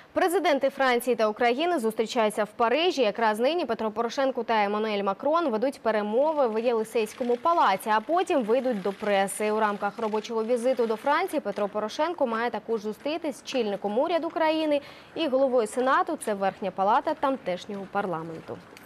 Президенти Франції та України зустрічаються в Парижі. Якраз нині Петро Порошенко та Еммануель Макрон ведуть перемови в Єлисейському палаці, а потім вийдуть до преси. У рамках робочого візиту до Франції Петро Порошенко має також зустрітись з чільником уряду країни і головою Сенату – це Верхня палата тамтешнього парламенту.